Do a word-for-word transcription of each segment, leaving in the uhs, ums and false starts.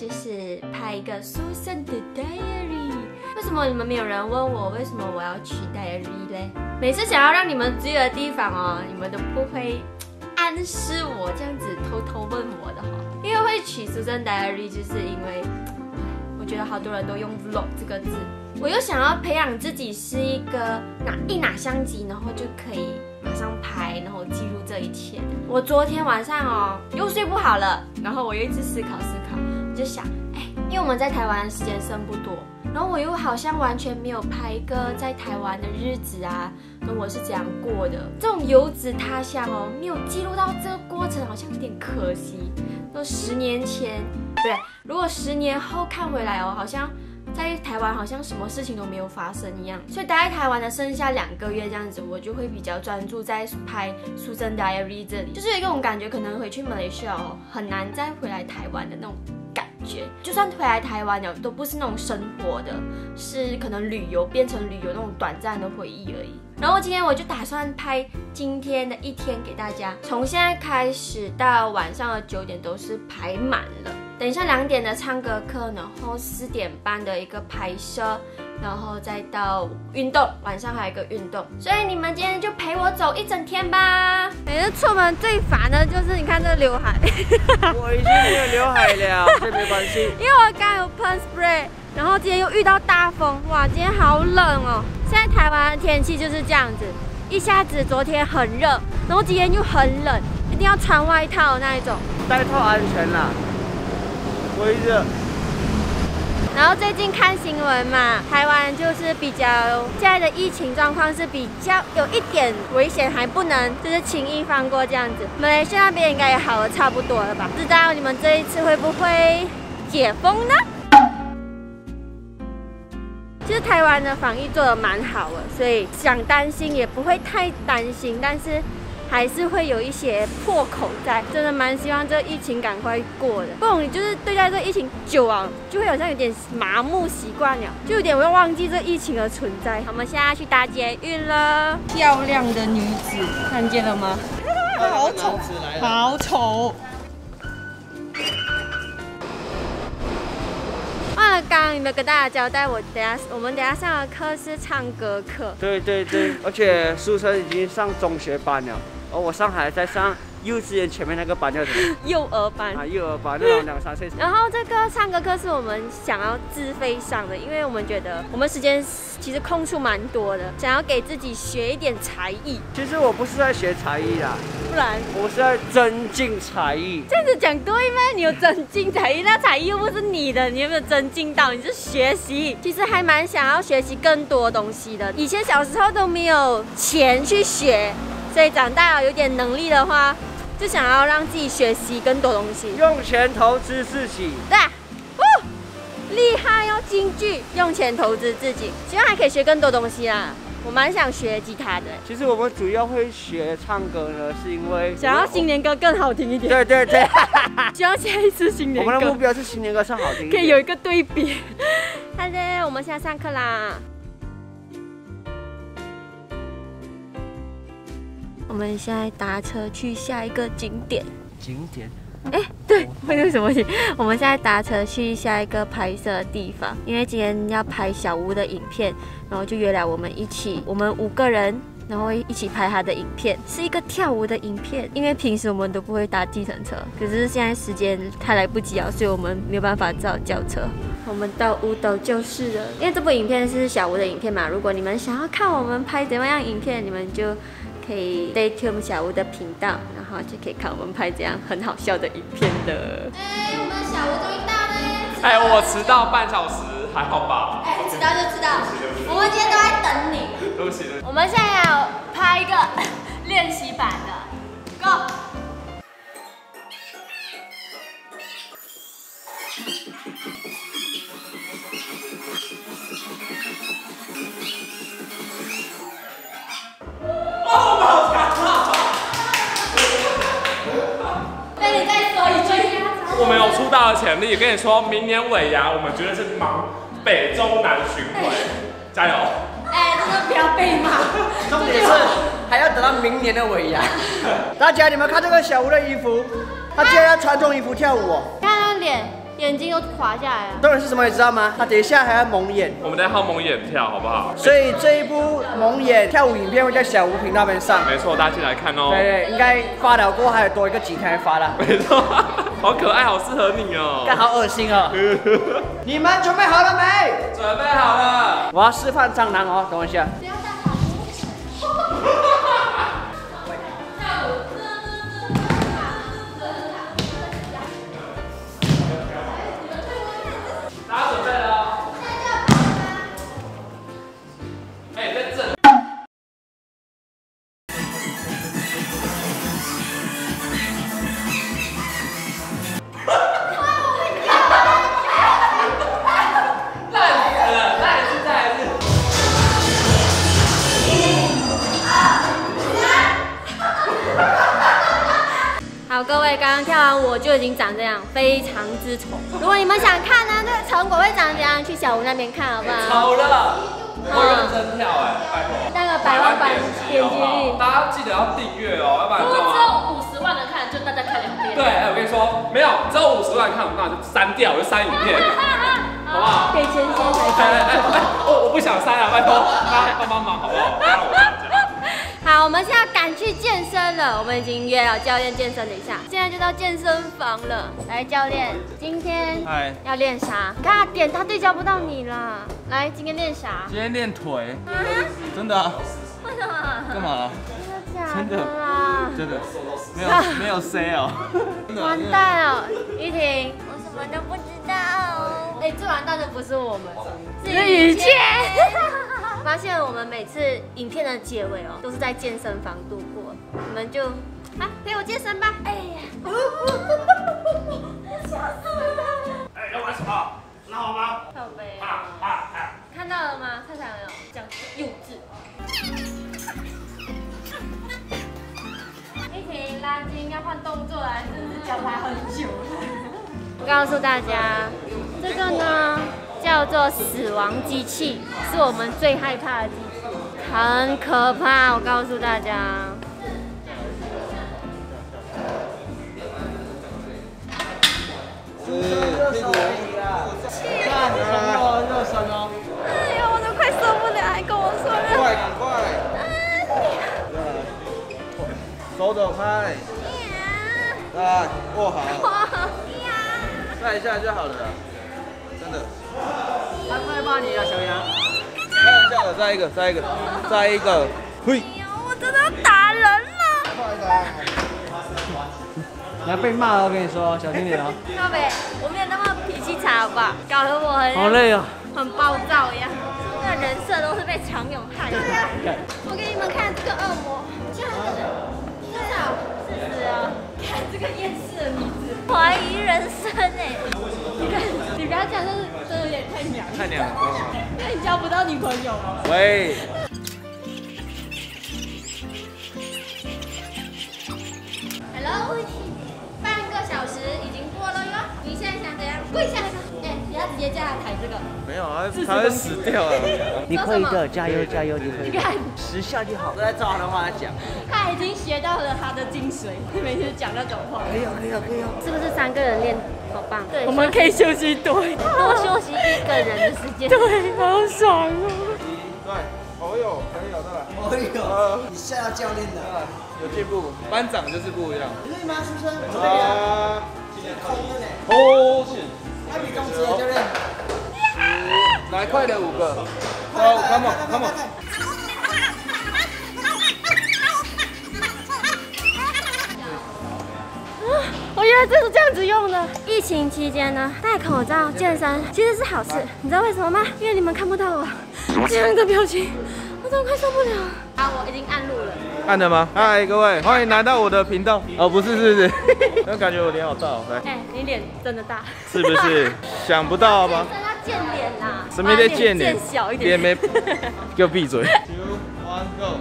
就是拍一个苏珊的 diary。为什么你们没有人问我为什么我要取 diary 嘞？每次想要让你们注意的地方哦，你们都不会暗示我这样子偷偷问我的哈。因为会取苏珊 diary， 就是因为我觉得好多人都用 vlog 这个字，我又想要培养自己是一个拿一拿相机，然后就可以马上拍，然后记录这一切的。我昨天晚上哦又睡不好了，然后我又一直思考思考，我就想，哎，因为我们在台湾的时间剩不多，然后我又好像完全没有拍一个在台湾的日子啊，那我是怎样过的？这种游子他乡哦，没有记录到这个过程，好像有点可惜。都十年前，对，如果十年后看回来哦，好像在台湾好像什么事情都没有发生一样。所以待在台湾的剩下两个月这样子，我就会比较专注在拍苏珊 diary 这里，就是有一种感觉，可能回去马来西亚哦，很难再回来台湾的那种感觉。就算回来台湾了，都不是那种生活的，是可能旅游变成旅游那种短暂的回忆而已。然后今天我就打算拍今天的一天给大家，从现在开始到晚上的九点都是排满了。等一下两点的唱歌课，然后四点半的一个拍摄，然后再到运动，晚上还有一个运动。所以你们今天就陪我走一整天吧。每次出门最烦的就是你看这刘海， 我已经没有刘海了，这没关系。 因为我刚有喷 spray， 然后今天又遇到大风，哇，今天好冷哦。现在台湾的天气就是这样子，一下子昨天很热，然后今天又很冷，一定要穿外套的那一种。 带套安全啦，不会热。 然后最近看新闻嘛，台湾就是比较现在的疫情状况是比较有一点危险，还不能就是轻易放过这样子。马来西亚那边应该也好的差不多了吧？不知道你们这一次会不会解封呢？其实台湾的防疫做得蛮好的，所以想担心也不会太担心，但是还是会有一些破口在，真的蛮希望这个疫情赶快过的。不然你就是对待这个疫情久啊，就会好像有点麻木习惯了，就有点会忘记这疫情的存在。我们现在要去搭捷运了，漂亮的女子看见了吗？好丑，好丑。忘了刚刚有没有跟大家交代，我等下我们等下上的课是唱歌课。 对对对，而且苏珊已经上中学班了，而我上海在上幼稚园前面那个班叫什么？ 幼儿班啊，幼儿班那种两三岁。 然后这个唱歌课是我们想要自费上的，因为我们觉得我们时间其实空出蛮多的，想要给自己学一点才艺。 其实我不是在学才艺啦， 不然我是在增进才艺。 这样子讲对吗？你有增进才艺，那才艺又不是你的，你有没有增进到？你是学习，其实还蛮想要学习更多东西的。以前小时候都没有钱去学，所以长大了有点能力的话，就想要让自己学习更多东西， 用钱投资自己。 对啊，哦，厉害哦，京剧，用钱投资自己，希望还可以学更多东西啦。我蛮想学吉他的。 其实我们主要会学唱歌呢，是因为想要新年歌更好听一点。 对对对， 希望下一次新年歌， 我们的目标是新年歌唱好听一点， 可以有一个对比。好的，我们现在上课啦。我们现在搭车去下一个景点。 景点？ 哎，对，会是什么景？我们现在搭车去下一个拍摄的地方，因为今天要拍小吴的影片，然后就约来我们一起，我们五个人，然后一起拍他的影片，是一个跳舞的影片。因为平时我们都不会搭计程车，可是现在时间太来不及了，所以我们没有办法只好叫车。我们到舞蹈教室了，因为这部影片是小吴的影片嘛，如果你们想要看我们拍怎么样影片，你们就可以 stay tuned 小吴的频道，然后就可以看我们拍这样很好笑的影片的。哎，我们小吴终于到了耶！ 哎，我迟到半小时，还好吧？ 哎，迟到就迟到，我们今天都在等你。 对不起，对不起。 我们现在要拍一个练习版的 ，Go！ 哦，我好强啊！ 那你再说一句。 我们有出道的潜力，跟你说明年尾牙，我们绝对是忙北中南巡回，加油！ 哎，真的不要被骂。 重点是还要等到明年的尾牙。大家，你们看这个小吴的衣服，他竟然要穿这种衣服跳舞哦。 看他脸眼睛都垮下来了。 重点是什么，你知道吗？他等一下还要蒙眼， 我们在号蒙眼跳，好不好？ 所以这一部蒙眼跳舞影片会在小吴频道那边上。 没错，大家进来看哦。 对对，应该发了过后还有多一个几天发了。 没错，好可爱，好适合你哦。 干好恶心哦！你们准备好了没？ 准备好了。 我要示范蟑螂哦，等我一下。 不要当好大家准备了哦。哎，在这。 好，各位，刚刚跳完我就已经长这样，非常之丑。如果你们想看呢，这个成果会长怎样，去小吴那边看好不好？ 好了，我认真跳哎，拜托。 那个百万版点击率， 大家记得要订阅哦，要不然如果只你知道吗？ 有五十万人看，就大家看两遍。 对，哎，我跟你说，没有，只有五十万看，那就删掉，我就删影片，好不好？ 给钱先才哎哎哎，我我不想删了，拜托，大家帮帮忙，好不好？不要我这样讲。 好，我们现在赶去健身了。我们已经约了教练健身了一下，现在就到健身房了。来，教练，今天嗨， 要练啥？看他点，他对焦不到你啦。来，今天练啥？ 今天练腿， 啊？ 真的啊？ 为什么？ 干嘛了？ 真的假的啦？ 真的，没有没有 say 哦，真的完蛋了，依婷，我什么都不知道。哎，最完蛋的不是我们，是雨倩。发现我们每次影片的结尾哦，都是在健身房度过。你们就啊陪我健身吧。哎呀，笑死了！ 哎，要玩什么？拉好吗？ 靠背啊啊！ 啊啊！ 看到了吗？看到没有？这样幼稚。依婷拉筋要换动作来，真是教他很久。我告诉大家，这个呢叫做死亡机器，是我们最害怕的机器，很可怕。我告诉大家。 是屁股，看哦，热身哦， 哎呦，我都快受不了，还跟我说热。 快赶快，手肘开，来握好，再一下就好了啦，真的。 他快骂你了，小杨。 开玩笑的，再一个，再一个，再一个，嘿。 哎呦，我真的要打人了。 快点。 你要被骂了，我跟你说，小心点哦。 靠北，我没有那么脾气差吧，搞得我很好累哦。 很暴躁一样，那人设都是被常勇害的。我给你们看这个恶魔，这样子，多少？四十哦。看这个厌世的女子，怀疑人生哎。你看，你不要讲，这是真的有点太娘。 太娘了。 那你交不到女朋友吗？ 喂。 Hello， 半个小时已经过了哟。你现在想怎样？跪下来吧。哎，你要直接叫他抬这个。 没有啊，他会死掉了。 你可以的，加油加油，你可以。 你看， 十下就好。我在照他的话来讲。 他已经学到了他的精髓，每次讲那种话。 可以哦，可以哦，可以哦。 是不是三个人练好棒？对， 我们可以休息多一点， 多休息一个人的时间。 对，好爽哦。 对，哦哟，可以有的了。 哦哟，你吓到教练了。 有进步，班长就是不一样。 可以吗，书生？ 啊， 空的呢。 hold 住， 那比中职的教练。 来快点五个，走 ，come on，come on。 我原来这是这样子用的。疫情期间呢，戴口罩健身其实是好事，你知道为什么吗？因为你们看不到我这样的表情，我真的快受不了。好，我已经按录了。 按了吗？嗨，各位，欢迎来到我的频道。哦，不是，是是，那感觉我脸好大哦，来， 哎、你脸真的大， 是不是？想不到吧？ 健身要健脸啦， 什么叫健脸？ 健小一点， 脸没，给我闭嘴。Two, one, go。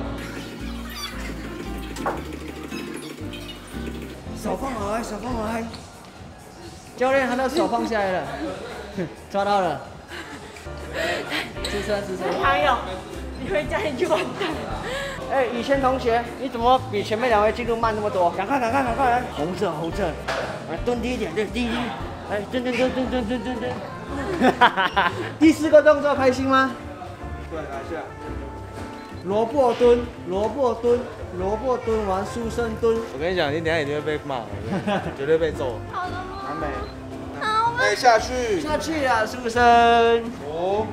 手放好来，手放好来。教练，他的手放下来了，抓到了。支撑，支撑。 还有，你回家你就完蛋。 哎，以前同学，你怎么比前面两位进度慢那么多？赶快，赶快，赶快来！红色，红色，来蹲低一点，对，低低。 哎，蹲蹲蹲蹲蹲蹲蹲蹲。第四个动作开心吗？ 对，来一下。 萝卜蹲，萝卜蹲，萝卜蹲完书生蹲。 我跟你讲，你等一下一定会被骂，绝对被揍。 好了吗？ 完美。 好，我们哎，下去。 下去啊，书生。 五、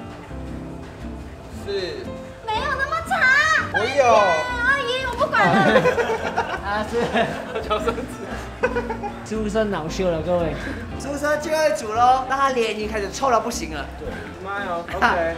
四， 没有那么长。 我有。 阿姨，我不管了。 啊，是求生子。书生恼羞了，各位。书生最后一组喽，那他脸已经开始臭到不行了。 对，妈哟 ，OK。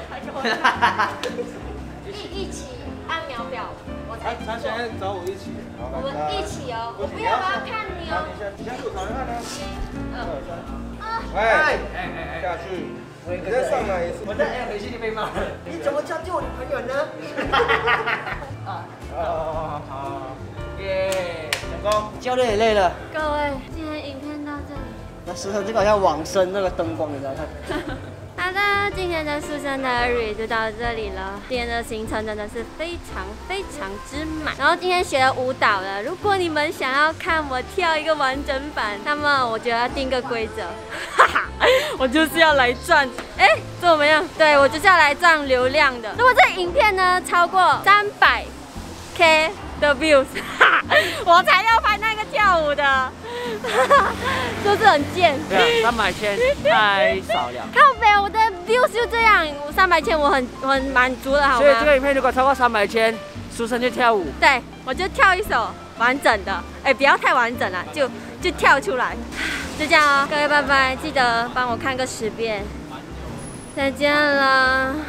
一一起按秒表，我才他他现在找我一起， 我们一起哦，我不要，我要看你哦。 你先给我尝尝看呢。 嗯。啊。 哎哎哎，下去。你再上来一次。 我再哎回去就被骂了。你怎么叫救我女朋友呢？ 啊。好好好。耶，成功。 教练也累了。 各位，今天影片到这里。 那书生这个好像往生那个灯光，你知道看。 好的，今天的书生 diary 就到这里了。今天的行程真的是非常非常之满。然后今天学了舞蹈了，如果你们想要看我跳一个完整版，那么我就要定个规则，哈哈，我就是要来赚，哎，怎么样？对，我就是要来赚流量的。如果这影片呢超过三百 K 的 views， 哈，我才要拍那个跳舞的。是不是很贱？ 对啊，三百千太少了。 靠北，我的 view 就这样，我三百千我很我很满足了，好吗？ 所以这个影片如果超过三百千，书生就跳舞。 对，我就跳一首完整的，哎，不要太完整了，就就跳出来，就这样哦。各位拜拜，记得帮我看个十遍，再见了。